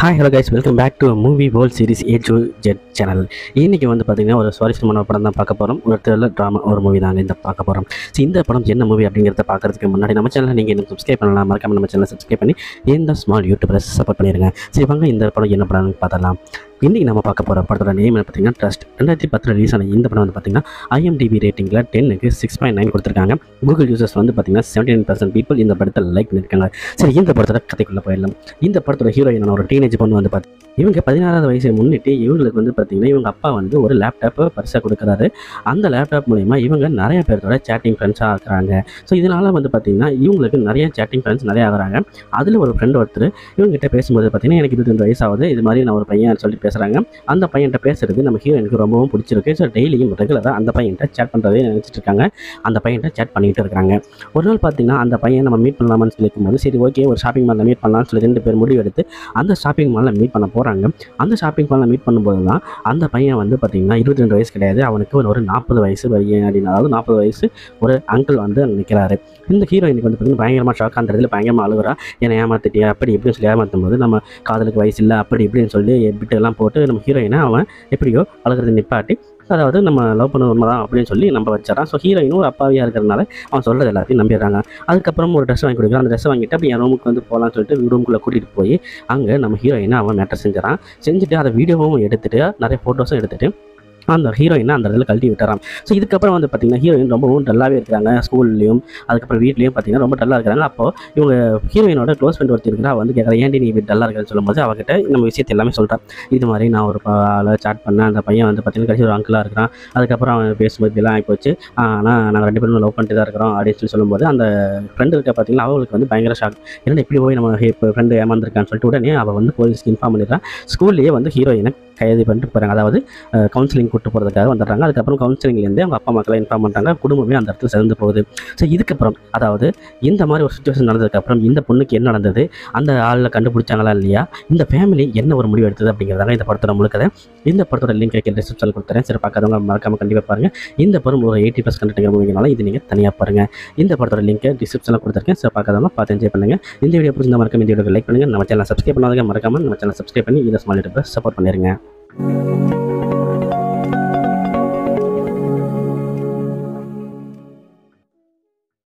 Hi hello guys, welcome back to movie world series A to Z channel. இன்றைக்கி வந்து பார்த்திங்கன்னா ஒரு சுவாரஸ்யமான படம் தான் பார்க்க போகிறோம். ஒரு த்ரில்லர் ட்ராமா ஒரு மூவி தாங்க இந்த பார்க்க போகிறோம். ஸோ இந்த படம் என்ன மூவி அப்படிங்கிறத பார்க்குறதுக்கு முன்னாடி நம்ம சேனலை நீங்கள் இன்னும் சப்ஸ்கிரைப் பண்ணலாம். மறக்காமல் நம்ம சேனலை சப்ஸ்கிரைப் பண்ணி இந்த ஸ்மால் யூடியூபரை சப்போர்ட் பண்ணிடுங்க. சரி வாங்க இந்த படம் என்ன படம்னு பார்த்தலாம். இன்றைக்கி நம்ம பார்க்க போகிற படத்தோட நேம் என்ன பார்த்தீங்கன்னா ட்ரஸ்ட். 2010 ரிலீஸ் ஆன இந்த படம் வந்து பார்த்திங்கன்னா IMDb ரேட்டிங்கில் 10க்கு 6.9 கொடுத்துருக்காங்க. கூகுள் யூசர்ஸ் வந்து பார்த்திங்கன்னா 79% பீப்புள் இந்த படத்தை லைக் பண்ணியிருக்காங்க. சரி இந்த படத்தோட கதைக்குள்ளே போயிடலாம். இந்த படத்தோட ஹீரோயினான ஒரு டீனேஜ் பொண்ணு வந்து இவங்க 16வது வயசை முன்னிட்டு இவங்களுக்கு வந்து பார்த்திங்கன்னா இவங்க அப்பா வந்து ஒரு லேப்டாப்பை பரிசாக கொடுக்குறாரு. அந்த லேப்டாப் மூலிமா இவங்க நிறைய பேரோட சேட்டிங் ஃப்ரெண்ட்ஸாக ஆகுறாங்க. ஸோ இதனால் வந்து பார்த்திங்கன்னா இவங்களுக்கு நிறைய சேட்டிங் ஃப்ரெண்ட்ஸ் நிறைய ஆகுறாங்க. அதில் ஒரு ஃப்ரெண்ட் ஒருத்தர் இவங்ககிட்ட பேசும்போது பார்த்திங்கன்னா எனக்கு 22 வயசாகுது, இது மாதிரி நான் ஒரு பையன் சொல்லிட்டு பேசுகிறாங்க. அந்த பையன்கிட்ட பேசுகிறது நம்ம ஹீரோயினுக்கு ரொம்பவும் பிடிச்சிருக்கு. ஸோ டெய்லியும் ரெகுலராக அந்த பையன்கிட்ட சேட் பண்ணுறதே நினச்சிட்டு இருக்காங்க. அந்த பையன்கிட்ட சேட் பண்ணிகிட்டு இருக்காங்க. ஒரு நாள் பார்த்திங்கன்னா அந்த பையன் நம்ம மீட் பண்ணலாமான்னு சொல்லிக்கும்போது சரி ஓகே ஒரு ஷாப்பிங் மாலில் மீட் பண்ணலாம்னு சொல்லி 2 பேர் முடிவு எடுத்து அந்த ஷாப்பிங் மாலில் மீட் பண்ண போகிறாங்க. அந்த ஷாப்பிங் மாலில் மீட் பண்ணும்போது தான் அந்த பையன் வந்து பார்த்திங்கன்னா 22 வயசு கிடையாது, அவனுக்கு ஒரு 40 வயசு பையன் அப்படின்னு, அதாவது 40 வயசு ஒரு அங்கிள் வந்து அங்கே நிற்கிறாரு. இந்த ஹீரோயினுக்கு வந்து பார்த்திங்கன்னா பயங்கரமாக ஷாக், அந்த இடத்துல பயங்கரமாக அழுகுறா. என்னை ஏமாத்திட்டியா அப்படி இப்படின்னு சொல்லி ஏமாற்றும் போது நம்ம காதலுக்கு வயசு இல்லை அப்படி இப்படின்னு சொல்லி எல்லாம் போட்டு நம்ம ஹீரோயினை அவன் எப்படியோ அழுகிறது நிப்பாட்டி, அதாவது நம்ம லவ் பண்ண உண்மை தான் அப்படின்னு சொல்லி நம்ப வச்சிடறான். ஸோ ஹீரோயினும் ஒரு அப்பாவியாக இருக்கிறதுனால அவன் சொல்கிறது எல்லாத்தையும் நம்பிடுறாங்க. அதுக்கப்புறம் ஒரு ட்ரெஸ் வாங்கி கொடுக்குறான். அந்த ட்ரெஸ் வாங்கிட்டு அப்படி என் ரூமுக்கு வந்து போகலான்னு சொல்லிட்டு ரூமுக்குள்ளே கூட்டிகிட்டு போய் அங்கே நம்ம ஹீரோயினை அவன் மேட்டர் செஞ்சுட்டு அதை வீடியோவும் எடுத்துகிட்டு நிறைய ஃபோட்டோஸும் எடுத்துகிட்டு அந்த ஹீரோயினை அந்த இடத்துல கழட்டி விட்டுறான். ஸோ இதுக்கப்புறம் வந்து பார்த்திங்கன்னா ஹீரோயின் ரொம்பவும் டல்லாகவே இருக்கிறாங்க. ஸ்கூல்லையும் அதுக்கப்புறம் வீட்லேயும் பார்த்திங்கன்னா ரொம்ப டல்லாக இருக்கிறாங்க. அப்போது இவங்க ஹீரோயினோட க்ளோஸ் ஃப்ரெண்ட் ஒருத்தர் இருக்கிறா, வந்து கேட்குறா ஏன்டி நீ இப்படி டல்லாக இருக்கிறன்னு சொல்லும்போது அவகிட்ட நம்ம விஷயத்தை எல்லாமே சொல்கிறான். இது மாதிரி நான் ஒரு ஆளை சாட் பண்ணேன், அந்த பையன் வந்து பார்த்திங்கன்னா கடைசி ஒரு அங்கிளாக இருக்கிறான். அதுக்கப்புறம் அவன் பேசும்போது இதெல்லாம் ஆகிப்போச்சு, ஆனால் நாங்கள் 2 பேரும் லவ் பண்ணிட்டு தான் இருக்கிறோம் அப்படின்னு சொல்லும்போது அந்த ஃப்ரெண்டு இருக்க பார்த்திங்கன்னா அவங்களுக்கு வந்து பயங்கர ஷாக். ஏன்னா இப்படி போய் நம்ம இப்போ ஃப்ரெண்டு ஏமாந்துருக்கான்னு சொல்லிட்டு உடனே அவள் வந்து போலீஸ்க்கு இன்ஃபார்ம் பண்ணிடுறான். ஸ்கூல்லேயே வந்து ஹீரோயினை கைது பண்ணிட்டு போகிறாங்க, அதாவது கவுன்சிலிங் கூப்பிட்டு போகிறதுக்காக வந்துடுறாங்க. அதுக்கப்புறம் கவுன்சிலிங்லேருந்து அவங்க அப்பா மக்களை இன்ஃபார்ம் பண்ணுறாங்க. குடும்பமே அந்த இடத்துல சேர்ந்து போகுது. ஸோ இதுக்கப்புறம் அதாவது இந்த மாதிரி ஒரு சுச்சுவேஷன் நடந்ததுக்கப்புறம் இந்த பொண்ணுக்கு என்ன நடந்தது, அந்த ஆளில் கண்டுபிடிச்சாங்களா இல்லையா, இந்த ஃபேமிலி என்ன ஒரு முடிவு எடுத்தது அப்படிங்கிறதாங்க இந்த படத்தோட முழுக்கதை. இந்த படத்தோட லிங்க் டிஸ்கிரிப்ஷனில் கொடுத்துறேன். சரி பார்க்காதவங்க மறக்காமல் கண்டிப்பாக பாருங்கள். இந்த படம் ஒரு 80+ கண்டென்ட் மூவிங்கனால இது நீங்கள் தனியாக பாருங்கள். இந்த படத்தோட லிங்க்கை டிஸ்கிரிப்ஷனில் கொடுத்துருக்கேன். சரி பார்க்காதவங்க பார்த்து என்ஜாய் பண்ணுங்கள். இந்த வீடியோ பிடிச்சிருந்தா மறக்காம இந்த வீடியோக்கு லைக் பண்ணுங்கள். நம்ம சேனல் சப்ஸ்கிரைப் பண்ணாதவங்க மறக்காமல் நம்ம சேனல் சப்ஸ்கிரைப் பண்ணி இதை ஸ்மால் யூடியூபரை சப்போர்ட் பண்ணிடுங்க.